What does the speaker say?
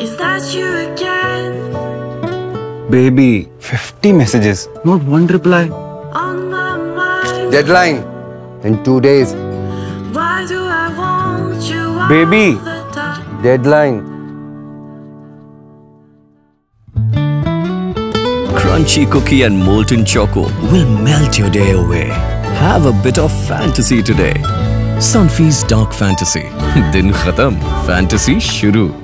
Is that you again? Baby, 50 messages, not one reply. On my mind. Deadline in 2 days. Why do I want you all Baby. the time? Deadline. Crunchy cookie and molten choco will melt your day away. Have a bit of fantasy today. Sunfeast Dark Fantasy. Din Khatam. Fantasy Shuru.